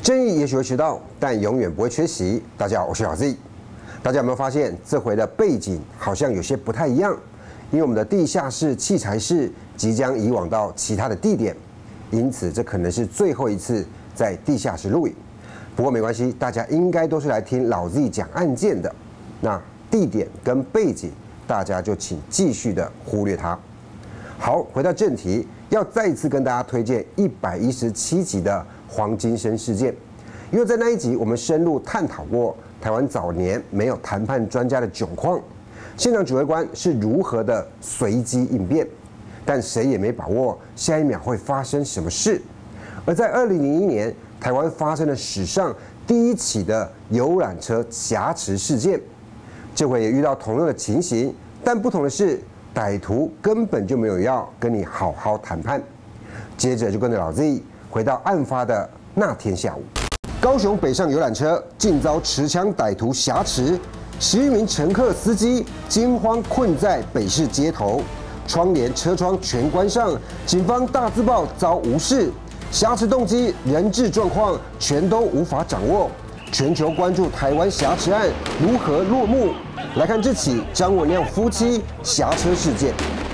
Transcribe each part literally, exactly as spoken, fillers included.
正义也许会迟到，但永远不会缺席。大家好，我是老 Z。大家有没有发现，这回的背景好像有些不太一样？因为我们的地下室器材室即将移往到其他的地点，因此这可能是最后一次在地下室录影。不过没关系，大家应该都是来听老 Z 讲案件的。那地点跟背景，大家就请继续的忽略它。好，回到正题，要再一次跟大家推荐一百一十七集的黄金生事件，因为在那一集我们深入探讨过台湾早年没有谈判专家的窘况，现场指挥官是如何的随机应变，但谁也没把握下一秒会发生什么事。而在二零零一年，台湾发生了史上第一起的游览车挟持事件，这回也遇到同样的情形，但不同的是，歹徒根本就没有要跟你好好谈判。接着就跟着老 Z 回到案发的那天下午，高雄北上游览车竟遭持枪歹徒挟持，十余名乘客司机惊慌困在北市街头，窗帘车窗全关上，警方大字报遭无视，挟持动机、人质状况全都无法掌握。全球关注台湾挟持案如何落幕。来看这起张文亮夫妻挟车事件。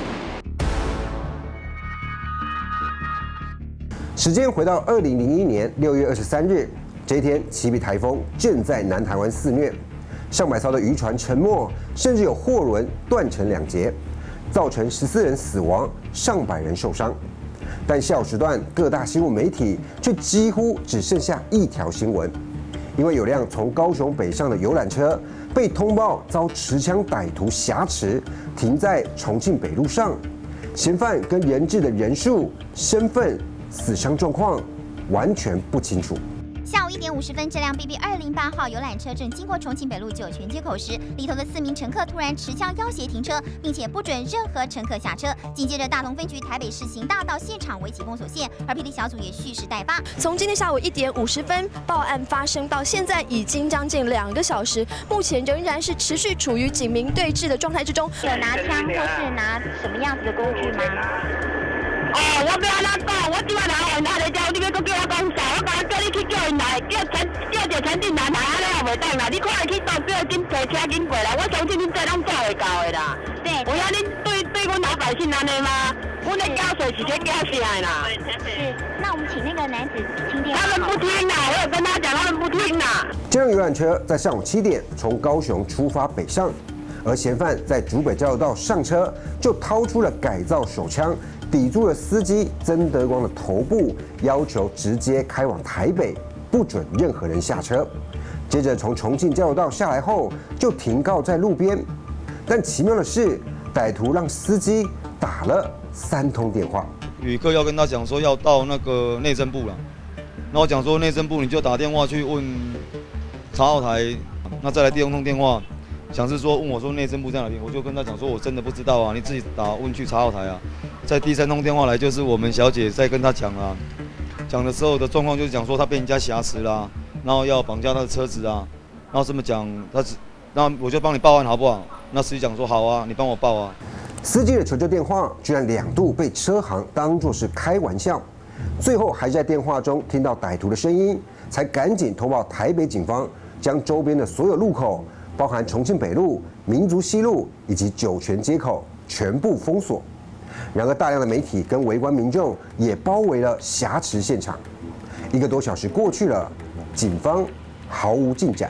时间回到二零零一年六月二十三日，这一天，奇比台风正在南台湾肆虐，上百艘的渔船沉没，甚至有货轮断成两截，造成十四人死亡，上百人受伤。但下午时段，各大新闻媒体却几乎只剩下一条新闻，因为有辆从高雄北上的游览车被通报遭持枪歹徒挟持，停在重庆北路上。嫌犯跟人质的人数、身份、死伤状况完全不清楚。 下午一点五十分，这辆 B B 二零八号游览车正经过重庆北路酒泉街口时，里头的四名乘客突然持枪要挟停车，并且不准任何乘客下车。紧接着，大同分局台北市刑大到现场围起封锁线，而霹雳小组也蓄势待发。 从今天下午一点五十分报案发生到现在，已经将近两个小时，目前仍然是持续处于警民对峙的状态之中。 有拿枪或是拿什么样子的工具吗？ 哦，我要安怎讲？我即摆来问他咧叫，你要搁叫我讲啥？我刚叫你去叫因来，叫陈叫一个陈定南来，安尼也袂当啦。你看伊去投票，紧坐车紧过来，我相信恁这拢做会到的啦。 对， 有影恁对对阮老百姓安尼吗？阮的缴税是咧缴啥的啦？ 是。那我们请那个男子听电话。 他们不听啦，我有跟他讲，他们不听啦。 这辆游览车在上午七点从高雄出发北上，而嫌犯在竹北交流道上车，就掏出了改造手枪。抵住了司机曾德光的头部，要求直接开往台北，不准任何人下车。接着从重庆交流道下来后，就停靠在路边。但奇妙的是，歹徒让司机打了三通电话。 旅客要跟他讲说要到那个内政部了，那我讲说内政部你就打电话去问查号台，那再来第二通电话。想是说问我说内政部在哪边，我就跟他讲说我真的不知道啊，你自己打问去查号台啊。在第三通电话来就是我们小姐在跟他讲啊，讲的时候的状况就是讲说他被人家挟持啦，然后要绑架他的车子啊，然后这么讲，他只，那我就帮你报案好不好？那司机讲说好啊，你帮我报啊。 司机的求救电话居然两度被车行当作是开玩笑，最后还是在电话中听到歹徒的声音，才赶紧通报台北警方，将周边的所有路口，包含重庆北路、民族西路以及酒泉街口全部封锁。然而，大量的媒体跟围观民众也包围了挟持现场。一个多小时过去了，警方毫无进展。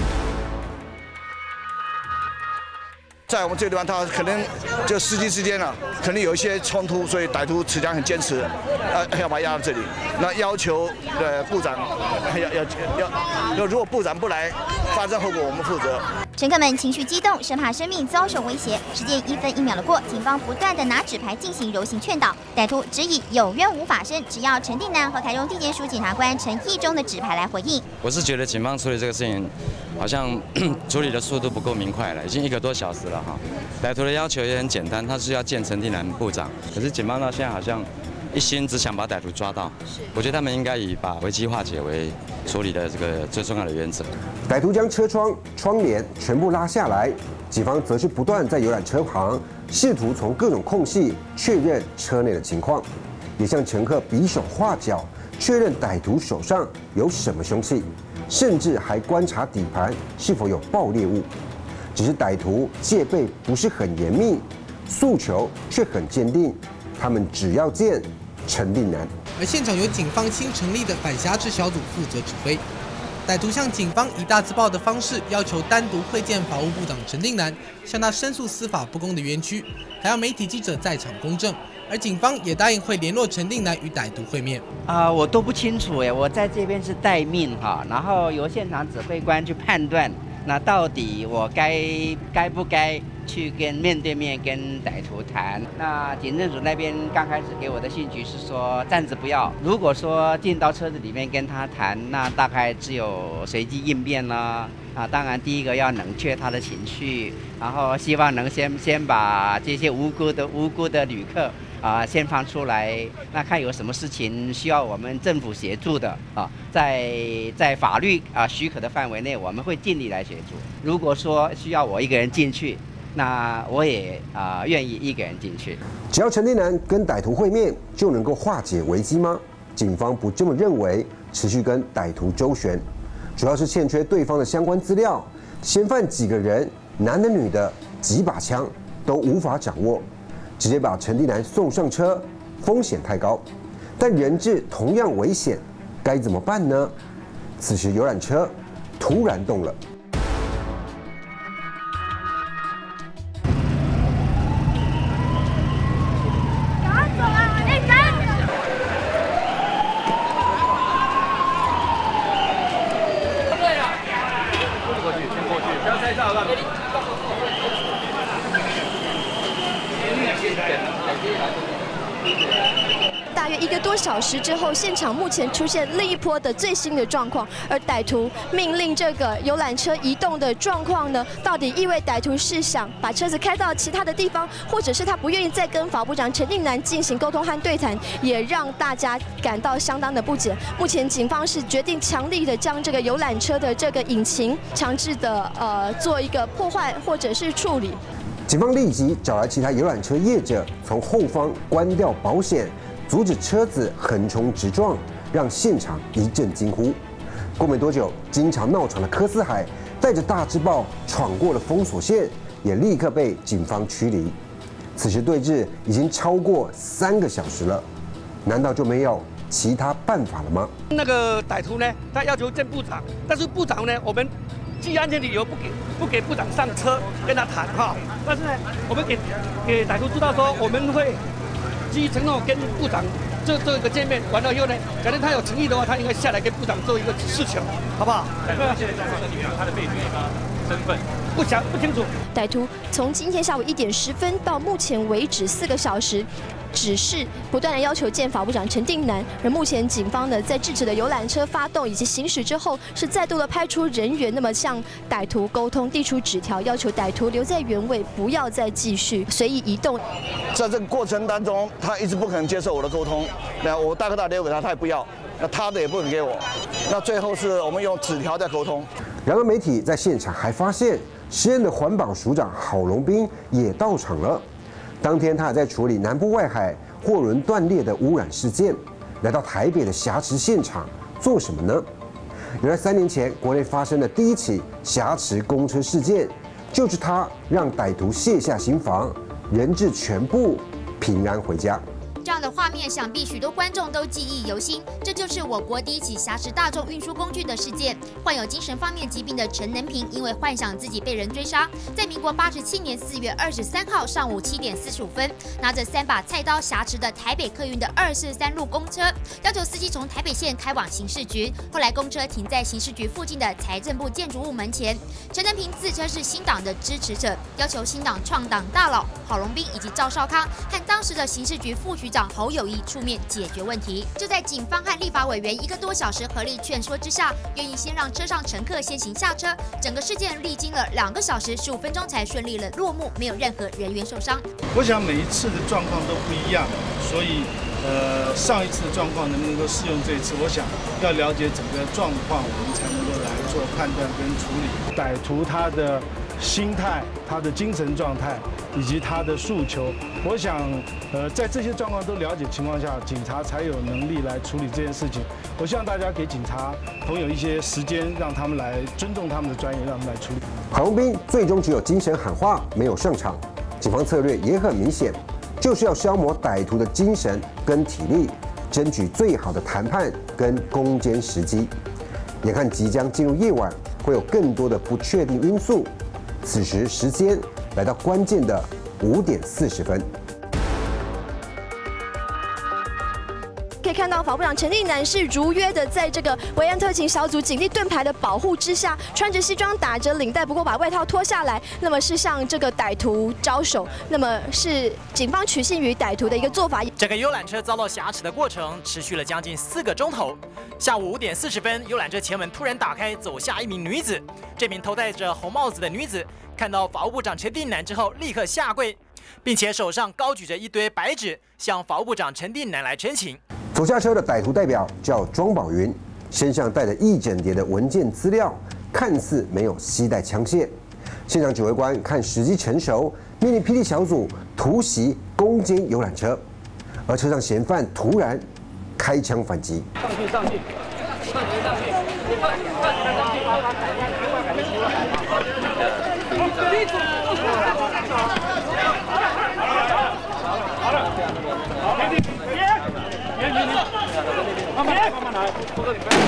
在我们这个地方，他可能就司机之间啊，可能有一些冲突，所以歹徒持枪很坚持，呃，要把他押到这里。那要求呃部长要要要要，如果部长不来，发生后果我们负责。 乘客们情绪激动，生怕生命遭受威胁。时间一分一秒的过，警方不断的拿纸牌进行柔性劝导，歹徒只以有冤无法生，只要陈定南和台中地检署检察官陈义中的纸牌来回应。 我是觉得警方处理这个事情，好像处理的速度不够明快了，已经一个多小时了哈。歹徒的要求也很简单，他是要见陈定南部长，可是警方到现在好像一心只想把歹徒抓到。我觉得他们应该以把危机化解为处理的这个最重要的原则。 歹徒将车窗、窗帘全部拉下来，警方则是不断在游览车旁试图从各种空隙确认车内的情况，也向乘客比手画脚， 确认歹徒手上有什么凶器，甚至还观察底盘是否有爆裂物。只是歹徒戒备不是很严密，诉求却很坚定，他们只要见陈定南。 而现场由警方新成立的反挟持小组负责指挥。歹徒向警方以大字报的方式要求单独会见法务部长陈定南，向他申诉司法不公的冤屈，还要媒体记者在场公证。而警方也答应会联络陈定南与歹徒会面。 啊、呃，我都不清楚哎，我在这边是待命哈，然后由现场指挥官去判断，那到底我该该不该去跟面对面跟歹徒谈？那警政署那边刚开始给我的信息是说暂时不要，如果说进到车子里面跟他谈，那大概只有随机应变啦。啊，当然第一个要冷却他的情绪，然后希望能先先把这些无辜的无辜的旅客啊先放出来，那看有什么事情需要我们政府协助的啊，在在法律啊许可的范围内，我们会尽力来协助。如果说需要我一个人进去，那我也啊愿意一个人进去。 只要陈定南跟歹徒会面就能够化解危机吗？警方不这么认为，持续跟歹徒周旋。主要是欠缺对方的相关资料，嫌犯几个人，男的女的，几把枪都无法掌握，直接把陈定南送上车，风险太高，但人质同样危险，该怎么办呢？此时游览车突然动了。 大约一个多小时之后，现场目前出现另一波的最新的状况，而歹徒命令这个游览车移动的状况呢，到底意味歹徒是想把车子开到其他的地方，或者是他不愿意再跟法部长陈定南进行沟通和对谈，也让大家感到相当的不解。目前警方是决定强力的将这个游览车的这个引擎强制的呃做一个破坏或者是处理。 警方立即找来其他游览车业者，从后方关掉保险，阻止车子横冲直撞，让现场一阵惊呼。过没多久，经常闹场的柯思海带着大字报闯过了封锁线，也立刻被警方驱离。此时对峙已经超过三个小时了，难道就没有其他办法了吗？ 那个歹徒呢，他要求见部长，但是部长呢，我们基于安全理由不给不给部长上车跟他谈哈。但是呢，我们给给歹徒知道说，我们会基于承诺跟部长做做一个见面，完了以后呢，假如他有诚意的话，他应该下来跟部长做一个事情，好不好？现在状况里面他的背景身份不详不清楚。 歹徒从今天下午一点十分到目前为止四个小时，只是不断的要求见法部长陈定南。而目前警方呢，在制止的游览车发动以及行驶之后，是再度的派出人员，那么向歹徒沟通，递出纸条，要求歹徒留在原位，不要再继续随意移动。 在这个过程当中，他一直不肯接受我的沟通，那我大哥大留给他，他也不要，那他的也不肯给我，那最后是我们用纸条在沟通。 然而媒体在现场还发现，时任的环保署长郝龙斌也到场了。当天他还在处理南部外海货轮断裂的污染事件，来到台北的挟持现场做什么呢？原来三年前国内发生的第一起挟持公车事件，就是他让歹徒卸下心防，人质全部平安回家。 这样的画面，想必许多观众都记忆犹新。这就是我国第一起挟持大众运输工具的事件。患有精神方面疾病的陈能平，因为幻想自己被人追杀，在民国八十七年四月二十三号上午七点四十五分，拿着三把菜刀挟持的台北客运的二四三路公车，要求司机从台北县开往刑事局。后来公车停在刑事局附近的财政部建筑物门前。陈能平自称是新党的支持者，要求新党创党大佬郝龙斌以及赵少康和当时的刑事局副局长侯友宜出面解决问题。就在警方和立法委员一个多小时合力劝说之下，愿意先让车上乘客先行下车。整个事件历经了两个小时十五分钟才顺利了落幕，没有任何人员受伤。 我想每一次的状况都不一样，所以呃上一次的状况能不能够适用这一次，我想要了解整个状况，我们才能够来做判断跟处理。 歹徒他的心态、他的精神状态以及他的诉求。我想，呃，在这些状况都了解情况下，警察才有能力来处理这件事情。我希望大家给警察朋友一些时间，让他们来尊重他们的专业，让他们来处理。 郝龙斌最终只有精神喊话，没有上场。警方策略也很明显，就是要消磨歹徒的精神跟体力，争取最好的谈判跟攻坚时机。眼看即将进入夜晚，会有更多的不确定因素。此时时间来到关键的五点四十分。 可以看到，法务部长陈定南是如约的在这个维安特勤小组警力盾牌的保护之下，穿着西装打着领带，不过把外套脱下来，那么是向这个歹徒招手，那么是警方取信于歹徒的一个做法。 这个游览车遭到挟持的过程持续了将近四个钟头。下午五点四十分，游览车前门突然打开，走下一名女子。这名头戴着红帽子的女子看到法务部长陈定南之后，立刻下跪，并且手上高举着一堆白纸，向法务部长陈定南来陈情。 走下车的歹徒代表叫庄宝云，身上带着一整叠的文件资料，看似没有携带枪械。现场指挥官看时机成熟，命令霹雳小组突袭攻坚游览车，而车上嫌犯突然开枪反击。 上去上去，上去上去，好了，好，别别别别别，慢慢来慢慢来，不哥你快。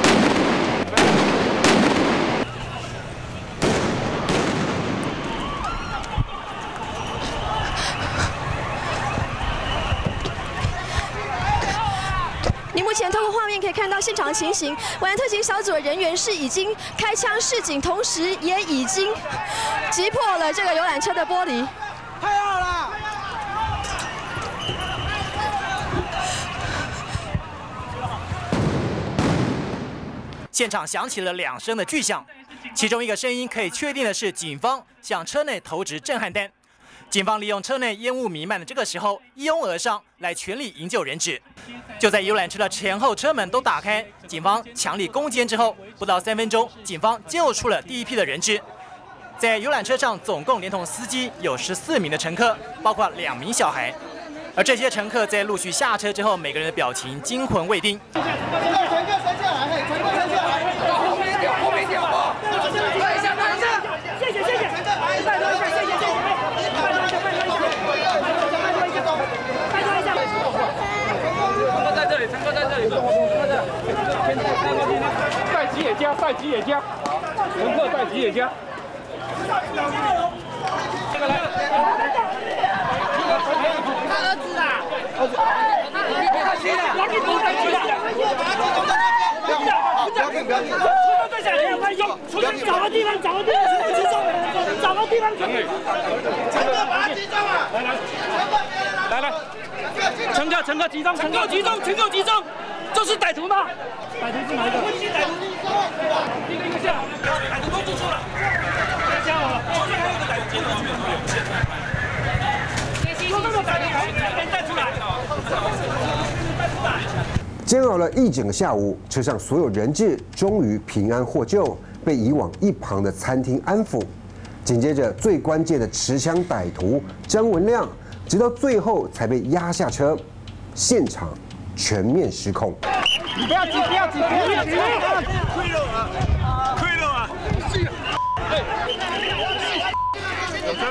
你目前透过画面可以看到现场情形，维安特勤小组的人员是已经开枪示警，同时也已经击破了这个游览车的玻璃。太好了！ 现场响起了两声的巨响，其中一个声音可以确定的是警方向车内投掷震撼弹。警方利用车内烟雾弥漫的这个时候，一拥而上来全力营救人质。就在游览车的前后车门都打开，警方强力攻坚之后，不到三分钟，警方救出了第一批的人质。在游览车上，总共连同司机有十四名的乘客，包括两名小孩。而这些乘客在陆续下车之后，每个人的表情惊魂未定。 乘客沉下来，乘客沉下来，后面掉，后面掉啊！等一下，等一下，谢谢谢谢，拜托一下，谢谢谢谢，拜托一下，拜托一下，拜托一下，拜托一下，乘客在这里，乘客在这里，在吉野家，在吉野家，乘客在吉野家。这个来，他儿子啊，儿子，他谁啊？我给你在吉了。不要不要不要！再下来，快走！出去找个地方，找个地方集中，找个地方集中。乘客把他集中啊！来来，来来，乘客乘客集中，乘客集中，乘客集中，这是歹徒吗？歹徒是哪一个？歹徒一个一个下，歹徒都住处了，别加我了。后面还有个歹徒，说这个歹徒赶紧带出来。 煎熬了一整个下午，车上所有人质终于平安获救，被移往一旁的餐厅安抚。紧接着，最关键的持枪歹徒张文亮，直到最后才被压下车，现场全面失控。 你不要急，不要急，不要急！亏了啊！亏了啊！有车！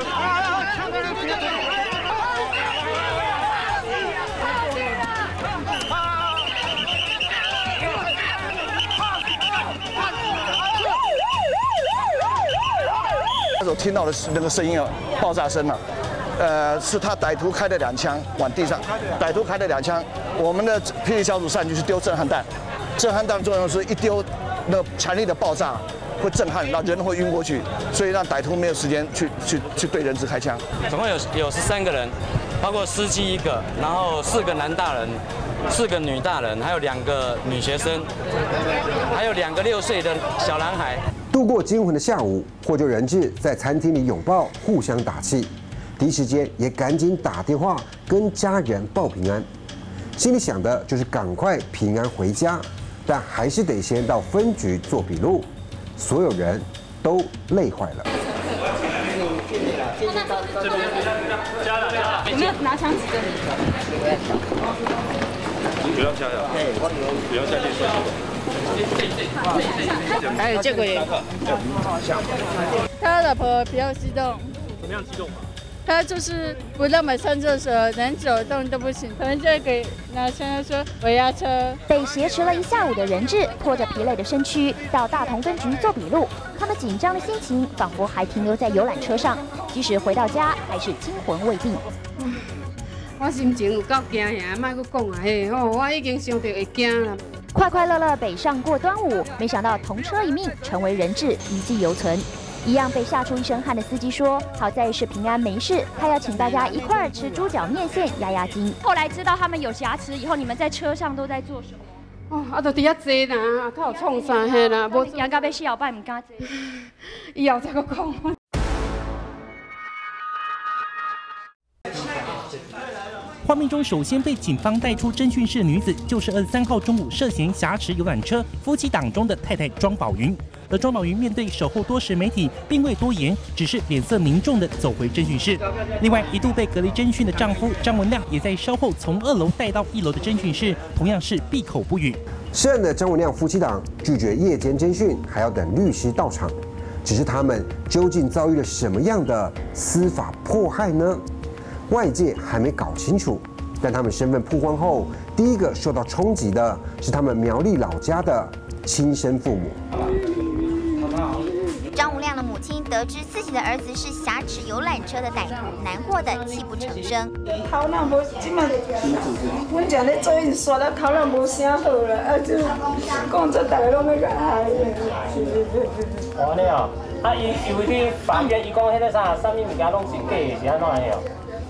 那时候听到的那个声音啊，爆炸声啊，呃，是他歹徒开的两枪往地上，歹徒开的两枪，我们的霹雳小组上去是丢震撼弹，震撼弹作用是一丢，那强力的爆炸会震撼，让人会晕过去，所以让歹徒没有时间去去去对人质开枪。 总共有有十三个人，包括司机一个，然后四个男大人，四个女大人，还有两个女学生，还有两个六岁的小男孩。 度过惊魂的下午，获救人质在餐厅里拥抱，互相打气，第一时间也赶紧打电话跟家人报平安，心里想的就是赶快平安回家，但还是得先到分局做笔录，所有人都累坏了。 有没有拿枪指着你？ 不要加呀，不要下去算数。 还有这个也。他老婆比较激动。 怎么样激动？ 他就是不让我们上厕所，连走动都不行，可能就给拿枪说我压车。 被挟持了一下午的人质，拖着疲累的身躯到大同分局做笔录，他们紧张的心情仿佛还停留在游览车上，即使回到家还是惊魂未定。 我心情有够惊呀，莫阁讲啊嘿，吼，我已经想到会惊了。 快快乐乐北上过端午，没想到同车一命，成为人质，遗迹犹存。一样被吓出一身汗的司机说：“好在是平安没事，他要请大家一块儿吃猪脚面线压压惊。” 后来知道他们有瑕疵以后，你们在车上都在做什么？ 哦，啊，就伫遐坐啦，他有创啥嘿啦， 无人家要死后摆唔敢坐。 以后再阁讲。 画面中首先被警方带出侦讯室的女子，就是二十三号中午涉嫌挟持游览车夫妻档中的太太庄宝云。而庄宝云面对守候多时媒体，并未多言，只是脸色凝重地走回侦讯室。另外，一度被隔离侦讯的丈夫张文亮，也在稍后从二楼带到一楼的侦讯室，同样是闭口不语。 涉案的张文亮夫妻档拒绝夜间侦讯，还要等律师到场。只是他们究竟遭遇了什么样的司法迫害呢？外界还没搞清楚。但他们身份曝光后，第一个受到冲击的是他们苗栗老家的亲生父母。 张无亮的母亲得知自己的儿子是挟持游览车的歹徒，难过的泣不成声。 头脑无，即摆阮正咧做印刷了，头脑无啥好啦，啊就讲做大家拢要甲害的。 哦，安尼哦，啊伊伊为去法院，伊讲迄个啥，啥物物件拢是假的，是安怎安尼哦？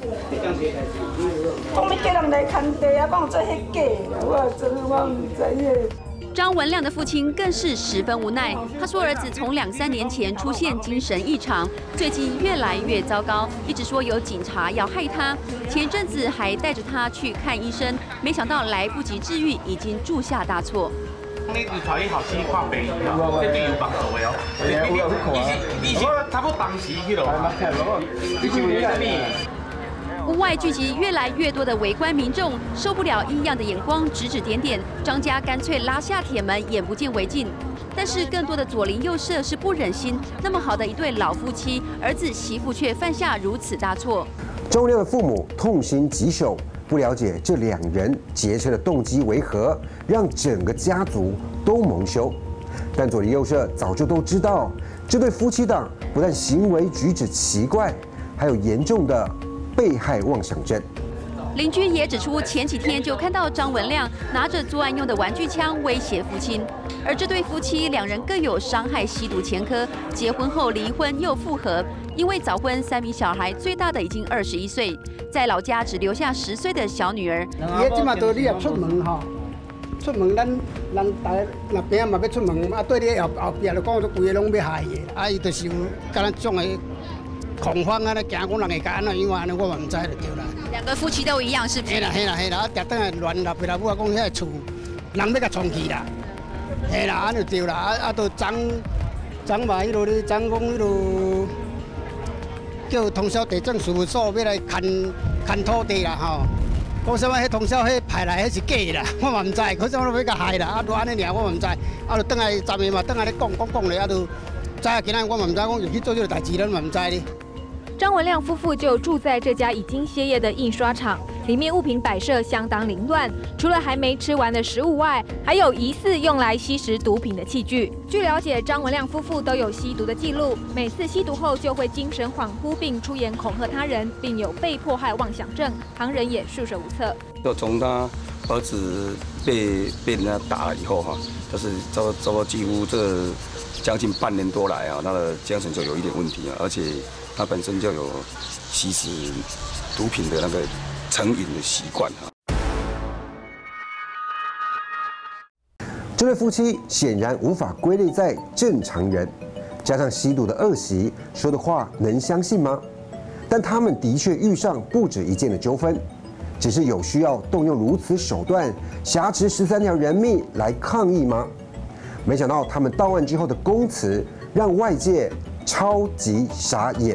讲你叫人来看地啊，讲做迄假的，我真我唔知影。 张文亮的父亲更是十分无奈，他说儿子从两三年前出现精神异常，最近越来越糟糕，一直说有警察要害他。前阵子还带着他去看医生，没想到来不及治愈，已经铸下大错。 你就带伊后生看病哦，这对有帮助的哦。你是你是差不多当时去咯，你是为什么？ 屋外聚集越来越多的围观民众，受不了异样的眼光，指指点点。张家干脆拉下铁门，眼不见为净。但是更多的左邻右舍是不忍心，那么好的一对老夫妻，儿子媳妇却犯下如此大错。 张文亮的父母痛心疾首，不了解这两人劫车的动机为何，让整个家族都蒙羞。但左邻右舍早就都知道，这对夫妻档不但行为举止奇怪，还有严重的被害妄想症。 邻居也指出，前几天就看到张文亮拿着作案用的玩具枪威胁父亲，而这对夫妻两人各有伤害吸毒前科，结婚后离婚又复合，因为早婚三名小孩，最大的已经二十一岁，在老家只留下十岁的小女儿。 伊即马到你也出门吼，出门咱人大那边嘛要出门，啊对你后后壁就讲，规个拢要害伊，啊伊就是有敢咱种的。恐慌啊！那惊讲人会甲安怎样安尼，我嘛唔知就对啦。 两个夫妻都一样，是不是？ 嘿啦嘿啦嘿啦，啊，定等下乱立，别啦，我讲遐个厝，人要甲冲去啦。嘿啦，安就对啦，啊啊，都涨涨嘛，迄落咧涨讲迄落叫通宵地政事务所要来看看土地啦吼。讲啥物？迄通宵迄派来迄是假的啦，我嘛唔知，可啥物要甲害啦，啊，都安尼尔，我嘛唔知。啊，就等下昨暝嘛，等下咧讲讲讲咧，啊，都知啊，今仔我嘛唔知，讲又去做这个代志，咱嘛唔知咧。 张文亮夫妇就住在这家已经歇业的印刷厂，里面物品摆设相当凌乱，除了还没吃完的食物外，还有疑似用来吸食毒品的器具。据了解，张文亮夫妇都有吸毒的记录，每次吸毒后就会精神恍惚，并出言恐吓他人，并有被迫害妄想症，旁人也束手无策。 就从他儿子被被人家打了以后哈，就是差不多几乎这将近半年多来啊，他的精神就有一点问题啊，而且他本身就有吸食毒品的那个成瘾的习惯啊。 这对夫妻显然无法归类在正常人，加上吸毒的恶习，说的话能相信吗？但他们的确遇上不止一件的纠纷，只是有需要动用如此手段挟持十三条人命来抗议吗？没想到他们到案之后的供词，让外界超级傻眼。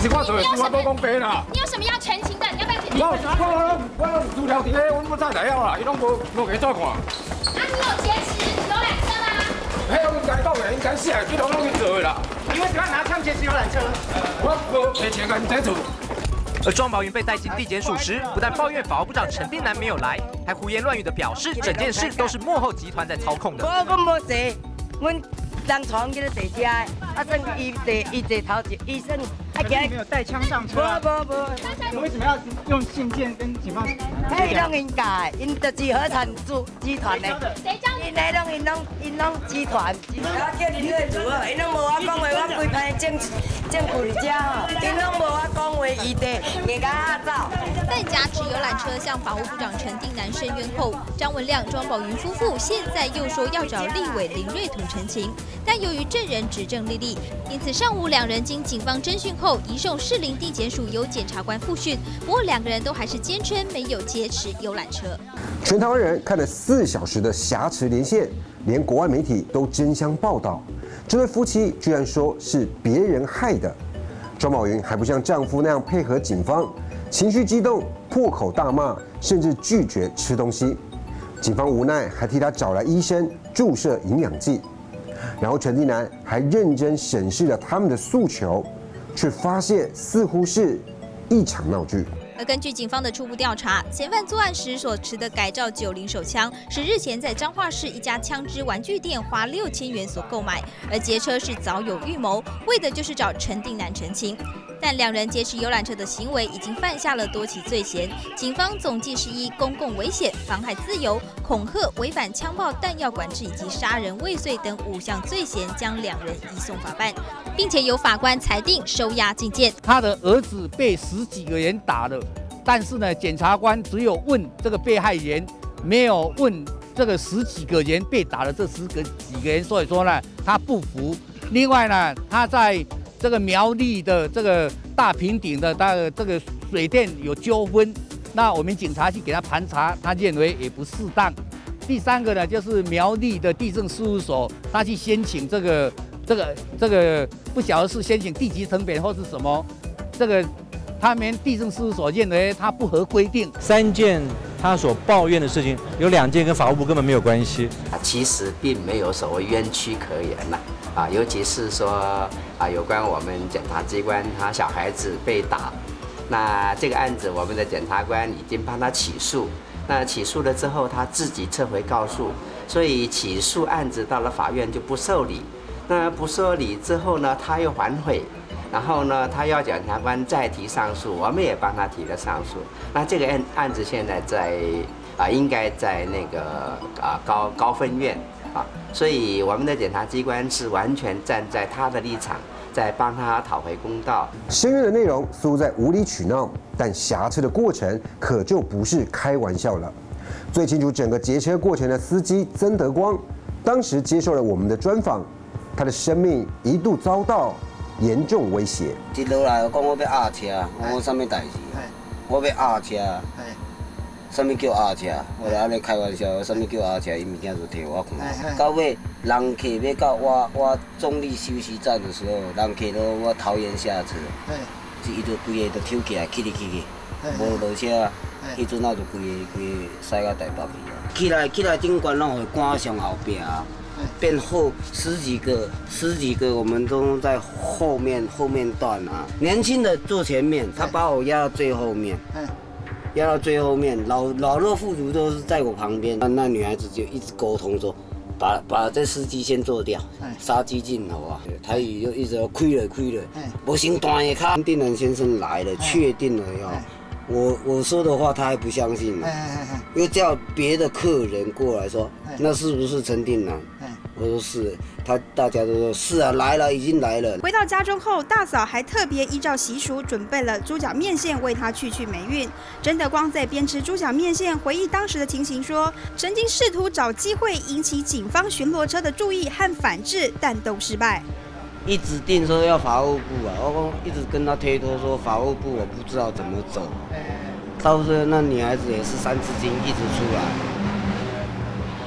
是我做的，我都讲白啦。 你有什么要澄清的？你要不要澄清？ 我我我我主条伫咧，我我早知影啦，伊拢无无给做看。啊， 你有劫持游览车吗？ 嘿，我应该到的，应该是啊，这拢拢去做的啦。 你为什么要拿枪劫持游览车？ 我无赔钱，跟唔清楚。 而庄宝云被带进地检署时，不但抱怨法务部长陈定南没有来，还胡言乱语的表示整件事都是幕后集团在操控的。 我我无坐，阮人床去咧坐车，啊，算伊坐伊坐头一，伊算啊今没有带枪上车。 无无无。 你为什么要用信件跟警方？ 迄拢因教的，因就是合产组集团的。 谁教你？ 因迄拢因拢因拢集团。我叫恁来做啊，因拢无我讲话，我规排证证据伫遮吼，因拢无我讲话，伊地硬甲走。 但挟持游览车向法务部长陈定南申冤后，张文亮、庄宝云夫妇现在又说要找立委林瑞图陈情，但由于证人指证莉莉，因此上午两人经警方侦讯后移送士林地检署由检察官复讯。不过两个人都还是坚称没有劫持游览车。 全台湾人看了四小时的挟持连线，连国外媒体都争相报道，这对夫妻居然说是别人害的。庄宝云还不像丈夫那样配合警方，情绪激动，破口大骂，甚至拒绝吃东西。警方无奈，还替他找来医生注射营养剂。然后陈定南还认真审视了他们的诉求，却发现似乎是一场闹剧。 而根据警方的初步调查，嫌犯作案时所持的改造九零手枪是日前在彰化市一家枪支玩具店花六千元所购买，而劫车是早有预谋，为的就是找陈定南澄清。但两人劫持游览车的行为已经犯下了多起罪嫌，警方总计是依公共危险、妨害自由、恐吓、违反枪炮弹药管制以及杀人未遂等五项罪嫌，将两人移送法办，并且由法官裁定收押禁见。 他的儿子被十几个人打了，但是呢，检察官只有问这个被害人，没有问这个十几个人被打的这十个几个人，所以说呢，他不服。另外呢，他在这个苗栗的这个大平顶的那个这个水电有纠纷，那我们警察去给他盘查，他认为也不适当。第三个呢，就是苗栗的地政事务所，他去申请这个这个这个不晓得是申请地级成本或是什么，这个他们地政事务所认为他不合规定。 三件他所抱怨的事情，有两件跟法务部根本没有关系。 其实并没有所谓冤屈可言呐。啊，尤其是说啊，有关我们检察机关他小孩子被打，那这个案子我们的检察官已经帮他起诉，那起诉了之后他自己撤回告诉，所以起诉案子到了法院就不受理，那不受理之后呢，他又反悔，然后呢，他要检察官再提上诉，我们也帮他提了上诉，那这个案案子现在在啊，应该在那个啊高高分院。啊，所以我们的检察机关是完全站在他的立场，在帮他讨回公道。 申冤的内容似乎在无理取闹，但挟持的过程可就不是开玩笑了。最清楚整个劫车过程的司机曾德光，当时接受了我们的专访，他的生命一度遭到严重威胁。 一落来讲我要压车，我讲什么代志？我要压车。什么叫压车？我来安尼开玩笑，什么叫压车？伊物件就摕我看。到尾人客要到我我中立休息站的时候，人客都我桃园下车，伊就规个就抽起来，起哩起去，无落车，迄阵啊就规个规个驶到台北去啊。起来起来，警官拢会赶上后壁啊，变后十几个十几个，我们都在后面后面段啊。年轻的坐前面，他把我压到最后面。压到最后面，老老弱妇孺都是在我旁边，那那女孩子就一直沟通说，把把这司机先做掉，杀鸡儆猴啊！台语就一直要亏了亏了，无行断的卡。定南先生来了，确定了要我我说的话他还不相信呢，又叫别的客人过来说，那是不是陈定南？我说是，他大家都说是啊，来了，已经来了。 回到家中后，大嫂还特别依照习俗准备了猪脚面线为他去去霉运。曾德光在边吃猪脚面线回忆当时的情形说，曾经试图找机会引起警方巡逻车的注意和反制，但都失败。 一指定说要法务部啊，我一直跟他推脱说法务部我不知道怎么走。到时候那女孩子也是三字经一直出来。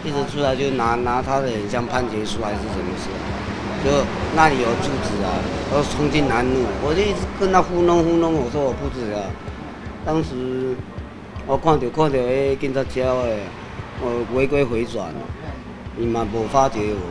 一直出来就拿拿他的很像判决书还是什么事，就那里有住址啊，然后冲进南路，我就一直跟他糊弄糊弄，我说我不知道。当时我看到看到迄警察车诶，我违规回转，伊嘛无发觉我。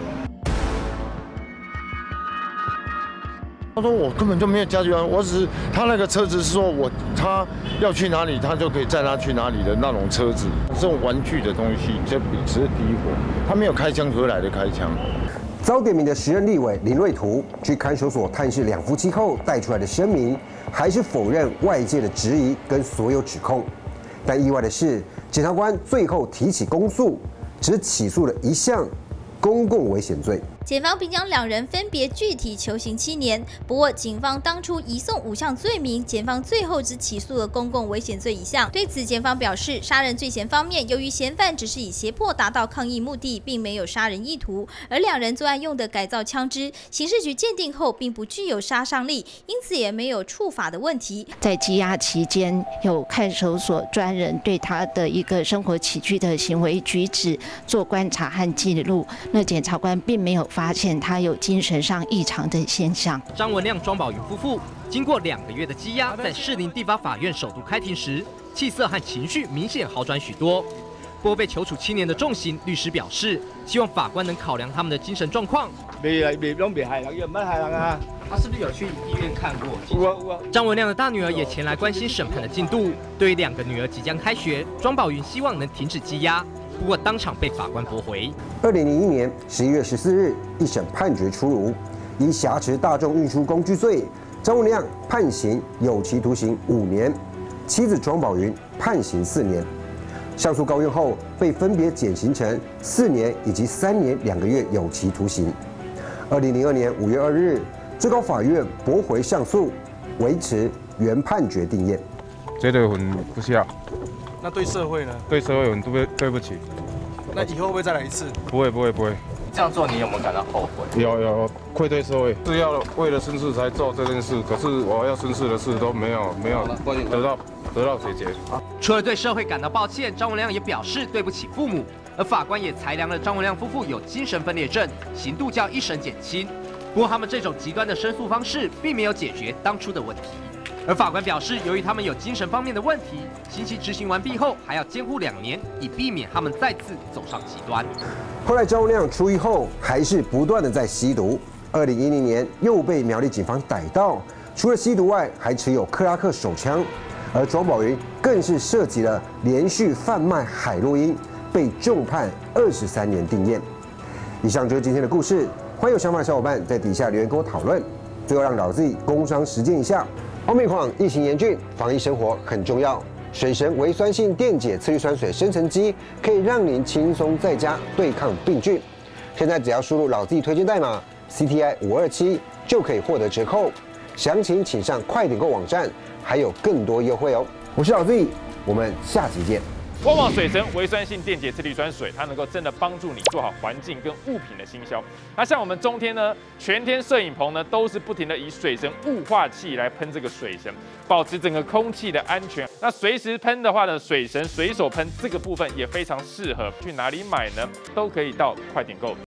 他说我根本就没有加急完，我只是他那个车子是说我他要去哪里，他就可以载他去哪里的那种车子，这种玩具的东西，这只是低火，他没有开枪，何来的开枪？ 遭点名的时任立委林瑞图去看守所探视两夫妻后带出来的声明，还是否认外界的质疑跟所有指控。但意外的是，检察官最后提起公诉，只起诉了一项公共危险罪。 检方并将两人分别具体求刑七年，不过警方当初移送五项罪名，检方最后只起诉了公共危险罪一项。对此，检方表示，杀人罪嫌方面，由于嫌犯只是以胁迫达到抗议目的，并没有杀人意图，而两人作案用的改造枪支，刑事局鉴定后并不具有杀伤力，因此也没有触法的问题。 在羁押期间，有看守所专人对他的一个生活起居的行为举止做观察和记录，那检察官并没有 发现他有精神上异常的现象。 张文亮、庄宝云夫妇经过两个月的羁押，在士林地方法院首度开庭时，气色和情绪明显好转许多。不过被求处七年的重刑，律师表示，希望法官能考量他们的精神状况。 未未拢未害人，有乜害人啊？ 他是不是有去医院看过？我我张文亮的大女儿也前来关心审判的进度。对于两个女儿即将开学，庄宝云希望能停止羁押。 不过当场被法官驳回。 二零零一年十一月十四日，一审判决出炉，以挟持大众运输工具罪，张文亮判刑有期徒刑五年，妻子庄宝云判刑四年。上诉高院后，被分别减刑成四年以及三年两个月有期徒刑。二零零二年五月二日，最高法院驳回上诉，维持原判决定谳。 觉得很不孝。 那对社会呢？ 对社会很对对不起。 那以后会不会再来一次？ 不会不会不会。 这样做你有没有感到后悔？ 有有愧对社会，是要为了申诉才做这件事，可是我要申诉的事都没有没有得到得到解决。 除了对社会感到抱歉，张文亮也表示对不起父母，而法官也裁量了张文亮夫妇有精神分裂症，刑度较一审减轻。不过他们这种极端的申诉方式，并没有解决当初的问题。 而法官表示，由于他们有精神方面的问题，刑期执行完毕后还要监护两年，以避免他们再次走上极端。 后来张文亮出狱后，还是不断的在吸毒。二零一零年又被苗栗警方逮到，除了吸毒外，还持有克拉克手枪。而庄宝云更是涉及了连续贩卖海洛因，被重判二十三年定谳。以上就是今天的故事，欢迎有想法的小伙伴在底下留言跟我讨论。最后让老自己工商实践一下。 奥密克戎疫情严峻，防疫生活很重要。水神微酸性电解次氯酸水生成机可以让您轻松在家对抗病菌。现在只要输入老 Z 推荐代码 C T I 五二七就可以获得折扣。详情请上快点购网站，还有更多优惠哦。我是老 Z， 我们下集见。 旺旺水神微酸性电解次氯酸水，它能够真的帮助你做好环境跟物品的行销。那像我们中天呢，全天摄影棚呢都是不停的以水神雾化器来喷这个水神，保持整个空气的安全。那随时喷的话呢，水神随手喷这个部分也非常适合。去哪里买呢？都可以到快点购。